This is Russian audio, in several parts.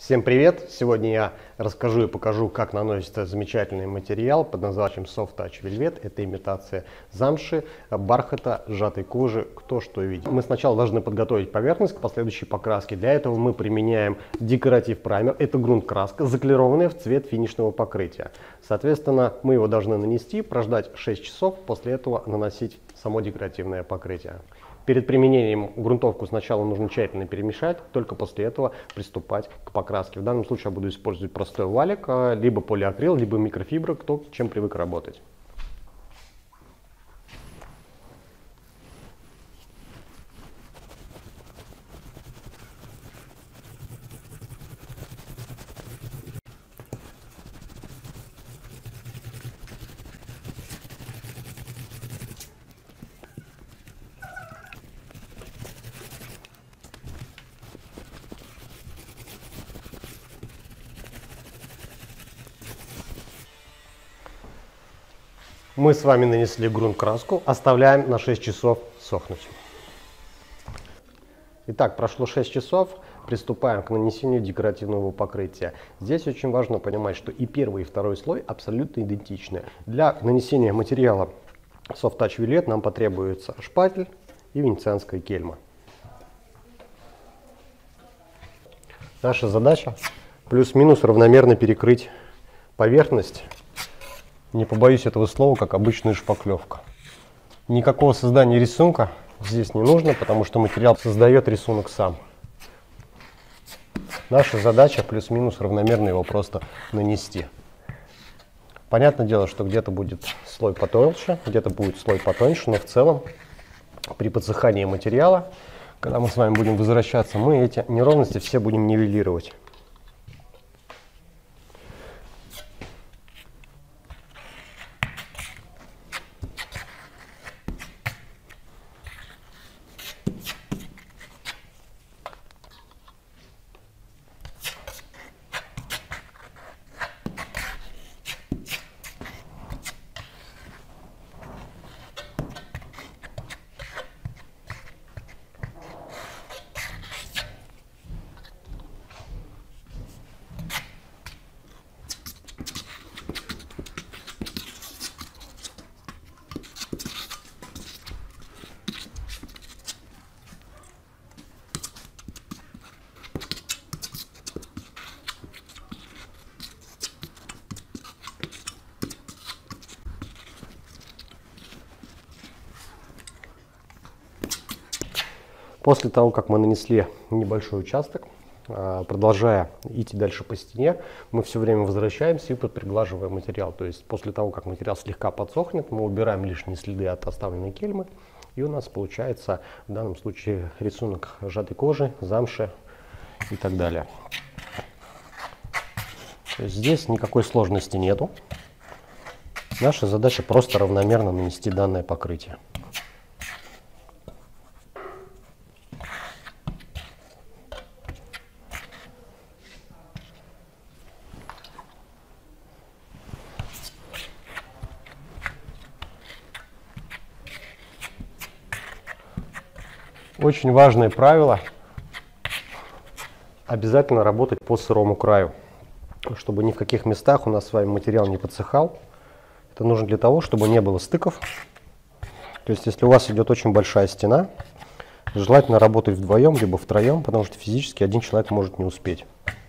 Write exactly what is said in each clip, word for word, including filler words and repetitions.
Всем привет! Сегодня я расскажу и покажу, как наносится замечательный материал под названием Soft Touch Velvet. Это имитация замши, бархата, сжатой кожи, кто что видит. Мы сначала должны подготовить поверхность к последующей покраске. Для этого мы применяем декоратив праймер. Это грунт-краска, заклированная в цвет финишного покрытия. Соответственно, мы его должны нанести, прождать шесть часов, после этого наносить само декоративное покрытие. Перед применением грунтовку сначала нужно тщательно перемешать, только после этого приступать к покраске. В данном случае я буду использовать простой валик, либо полиакрил, либо микрофибра, кто чем привык работать. Мы с вами нанесли грунт-краску, оставляем на шесть часов сохнуть. Итак, прошло шесть часов, приступаем к нанесению декоративного покрытия. Здесь очень важно понимать, что и первый, и второй слой абсолютно идентичны. Для нанесения материала Soft Touch Velvet нам потребуется шпатель и венецианская кельма. Наша задача плюс-минус равномерно перекрыть поверхность. Не побоюсь этого слова, как обычная шпаклевка. Никакого создания рисунка здесь не нужно, потому что материал создает рисунок сам. Наша задача плюс-минус равномерно его просто нанести. Понятное дело, что где-то будет слой потолще, где-то будет слой потоньше, но в целом при подсыхании материала, когда мы с вами будем возвращаться, мы эти неровности все будем нивелировать. После того, как мы нанесли небольшой участок, продолжая идти дальше по стене, мы все время возвращаемся и подприглаживаем материал. То есть после того, как материал слегка подсохнет, мы убираем лишние следы от оставленной кельмы, и у нас получается в данном случае рисунок сжатой кожи, замши и так далее. То есть здесь никакой сложности нету. Наша задача просто равномерно нанести данное покрытие. Очень важное правило – обязательно работать по сырому краю, чтобы ни в каких местах у нас с вами материал не подсыхал. Это нужно для того, чтобы не было стыков. То есть, если у вас идет очень большая стена, желательно работать вдвоем, либо втроем, потому что физически один человек может не успеть.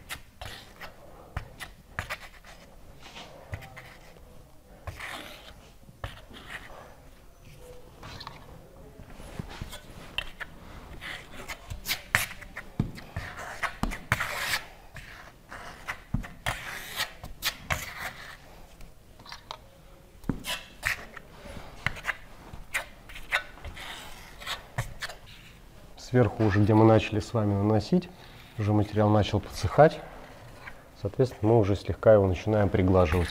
Сверху уже, где мы начали с вами наносить, уже материал начал подсыхать. Соответственно, мы уже слегка его начинаем приглаживать.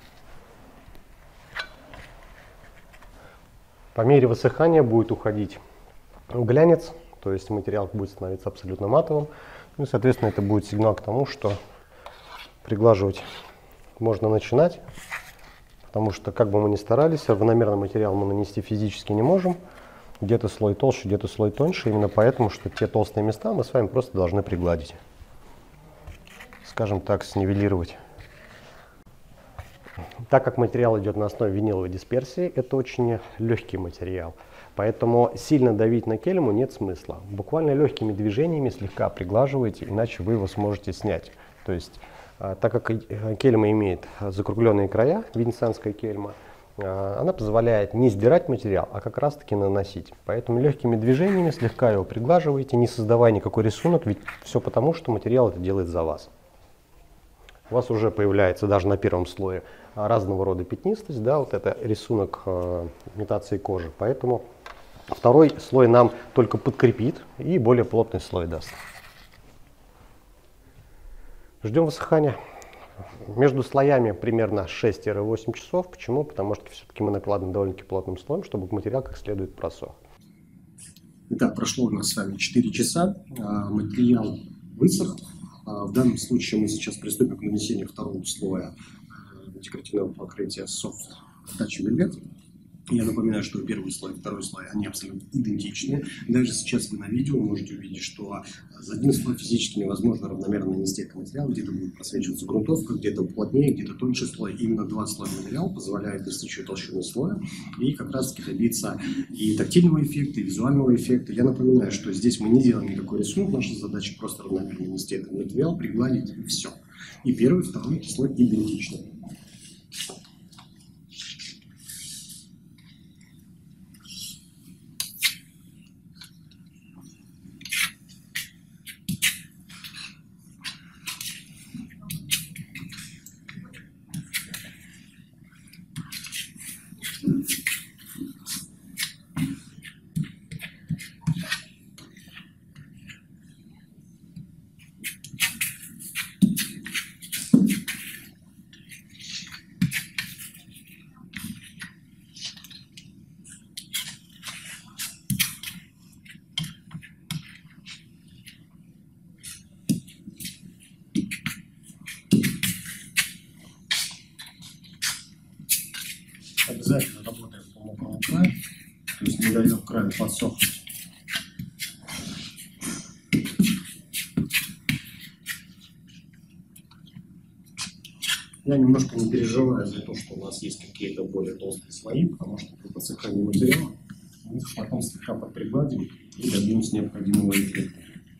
По мере высыхания будет уходить глянец, то есть материал будет становиться абсолютно матовым. Ну и, соответственно, это будет сигнал к тому, что приглаживать можно начинать. Потому что, как бы мы ни старались, равномерный материал мы нанести физически не можем. Где-то слой толще, где-то слой тоньше. Именно поэтому, что те толстые места мы с вами просто должны пригладить. скажем так, снивелировать. Так как материал идет на основе виниловой дисперсии, это очень легкий материал. Поэтому сильно давить на кельму нет смысла. Буквально легкими движениями слегка приглаживайте, иначе вы его сможете снять. То есть, так как кельма имеет закругленные края, венецианская кельма, она позволяет не сдирать материал, а как раз таки наносить. Поэтому легкими движениями слегка его приглаживайте, не создавая никакой рисунок, ведь все потому, что материал это делает за вас. У вас уже появляется даже на первом слое разного рода пятнистость, да, вот это рисунок э, имитации кожи. Поэтому второй слой нам только подкрепит и более плотный слой даст. Ждем высыхания. Между слоями примерно шесть-восемь часов. Почему? Потому что все-таки мы накладываем довольно-таки плотным слоем, чтобы материал как следует просох. Итак, прошло у нас с вами четыре часа. Материал высох. В данном случае мы сейчас приступим к нанесению второго слоя декоративного покрытия Soft Touch Velvet. Я напоминаю, что первый слой и второй слой, они абсолютно идентичны. Даже сейчас вы на видео можете увидеть, что за один слой физически невозможно равномерно нанести этот материал. Где-то будет просвечиваться грунтовка, где-то плотнее, где-то тоньше слой. Именно два слоя материала позволяют достичь толщины слоя и как раз таки добиться и тактильного эффекта, и визуального эффекта. Я напоминаю, что здесь мы не делаем никакой рисунок. Наша задача просто равномерно нанести этот материал, пригладить и все. И первый, и второй слой идентичны. Обязательно работаем по мокрому краю, то есть не даем краю подсохнуть. Я немножко не переживаю за то, что у нас есть какие-то более толстые слои, потому что при подсыхании материала мы их потом слегка подпригладим и добьемся необходимого эффекта.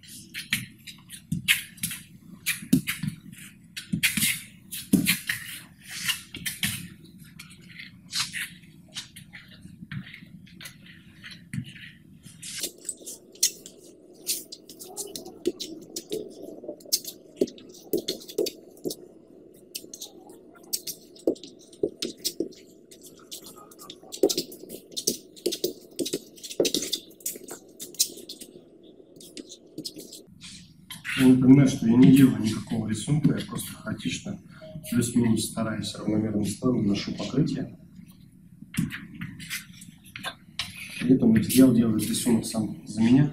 Я напоминаю, что я не делаю никакого рисунка, я просто хаотично, плюс-минус стараюсь равномерным слоем наношу покрытие. При этом материал делает рисунок сам за меня.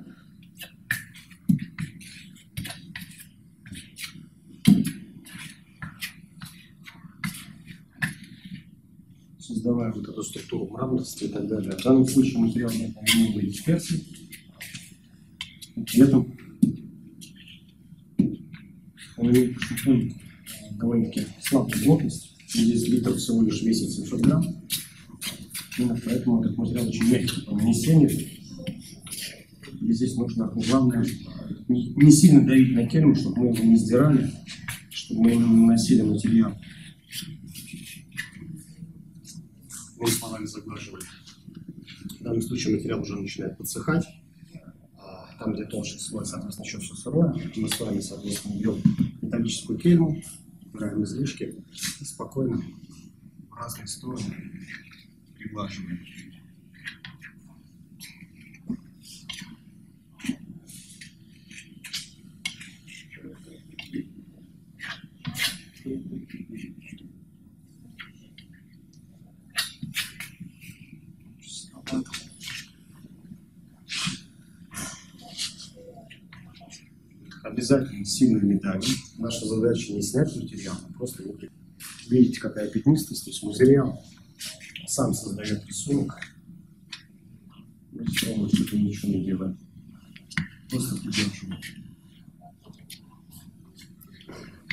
Создавая вот эту структуру мраморности и так далее. В данном случае материал нет виниловой дисперсии. При этом он имеет довольно-таки слабую плотность. Здесь литр всего лишь весит семьсот грамм. Именно поэтому этот материал очень мягкий по нанесению. И здесь нужно, главное, не, не сильно давить на кельму, чтобы мы его не сдирали, чтобы мы не наносили материал. Мы словами заглаживали. В данном случае материал уже начинает подсыхать. Там, где толще слой, соответственно, еще все сырое. Мы с вами, соответственно, берем металлическую кельму, убираем излишки и спокойно в разные стороны приглаживаем. Обязательно сильно не давим. Наша задача не снять материал, а просто вот, видите, какая пятнистость. То есть материал сам создает рисунок. Мы пробуем, что-то ничего не делаем. Просто придерживаем.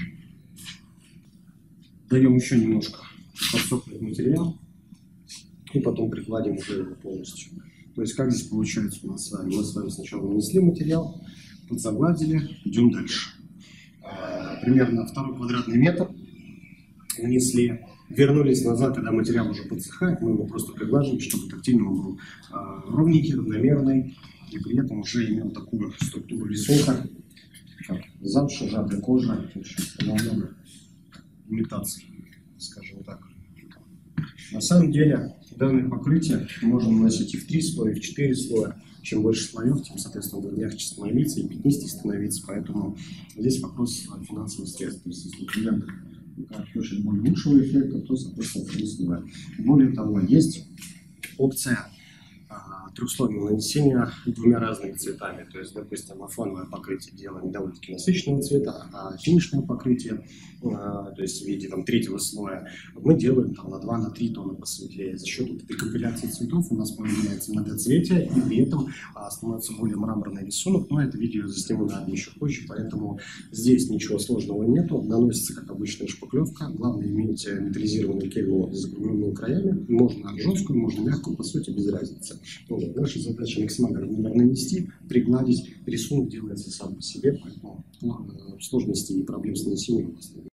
даем еще немножко подсохнуть материал и потом прикладим уже его полностью. То есть как здесь получается у нас с вами? Мы с вами сначала нанесли материал, подзагладили, идем дальше. Примерно второй квадратный метр нанесли, вернулись назад, когда материал уже подсыхает, мы его просто приглаживаем, чтобы тактильный он был ровненький, равномерный, и при этом уже имел такую структуру рисунка, как замша, сжатая кожа, много имитаций, скажем так. На самом деле данное покрытие можно наносить и в три слоя, и в четыре слоя. Чем больше слоев, тем, соответственно, будет мягче становиться и пятнистее становиться. Поэтому здесь вопрос финансовых средств. То есть, если клиент хочет более лучшего эффекта, то, соответственно, финансовое. Более того, есть опция трехслойного нанесения двумя разными цветами. То есть, допустим, мы фоновое покрытие делаем довольно-таки насыщенного цвета, а финишное покрытие, то есть в виде там, третьего слоя, мы делаем там, на два три тона посветлее. За счет этой компиляции цветов у нас появляется многоцветие, и при этом а, становится более мраморный рисунок. Но это видео засниму на еще позже, поэтому здесь ничего сложного нету. Наносится, как обычная шпаклевка. Главное иметь металлизированную кельму с закругленными краями. Можно жесткую, можно мягкую, по сути, без разницы. Вот. Наша задача максимально равномерно нанести, пригладить. Рисунок делается сам по себе, поэтому сложностей и проблем с нанесением у нас нет.